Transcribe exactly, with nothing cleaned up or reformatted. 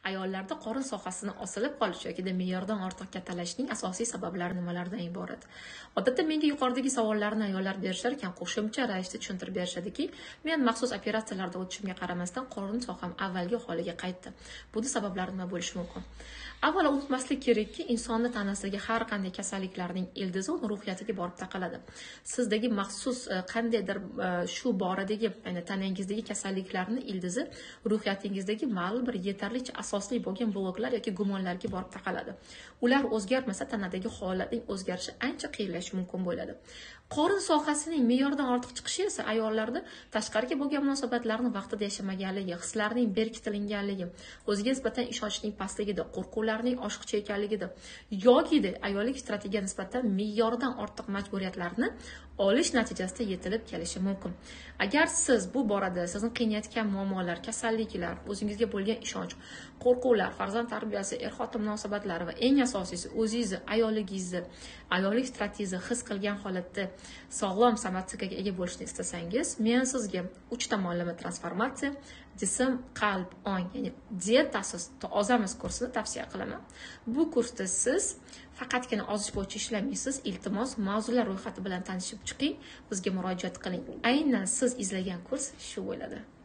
Ayollarda qorin sohasini osilib qolish yoki me'yordan ortiq kattalashning asosiy sabablari nimalardan iborat? Odatda menga yuqoridagi savollarni ayollar berishar ekan, qo'shimcha ravishda tushuntirib berishadiki, men maxsus operatsiyalarda o'tishimga qaramasdan qorin soham avvalgi holiga qaytdi. Buni sabablari nima bo'lishi mumkin? Avvalo unutmaslik kerakki, insonni tanasidagi har qanday kasalliklarning ildizi uni ruhiyatiga borib taqaladi. Sizdagi maxsus qandaydir shu boradagi, ya'ni tanangizdagi kasalliklarning ildizi ruhiyatingizdagi ma'lum bir yetarlicha asosli bo'lgan bloklar yoki gumonlarga borib taqaladi. Ular o'zgarmasa tanadagi holatning o'zgarishi ancha qiyinlashishi mumkin bo'ladi. Qorin sohasining me'yordan ortiq chiqishi esa ayollarda tashqariga bo'lgan munosabatlarni vaqtida yashamaganligi, hislarning berkitilinganligi, o'ziga nisbatan ishonchning pastligida, qo'rquvlarning oshiqcha ekanligida yoki ayollik strategiya nisbatan me'yordan ortiq majburiyatlarni olish natijasida yetilib kelishi mumkin. Agar siz bu borada sizni qiynayotgan muammolar, kasalliklar, o'zingizga bo'lgan ishonch, qo'rquvlar, farzand tarbiyasi, er-xotin munosabatlari va eng asosiysi o'zingizni, ayolligingizni, ayollik strategiyasini his qilgan holatda sog'lom somatikaga ega bo'lishni istasangiz, men sizga uch tomonlama transformatsiya, jism, qalb, ong, ya'ni dietasiz tozamiz kursini tavsiya qilaman. Bu kursda siz faqatgina ozish bo'yicha ishlamaysiz, iltimos mavzular ro'yxati bilan tanishib chiqing, bizga murojaat qiling. Aynan siz izlagan kurs shu bo'ladi.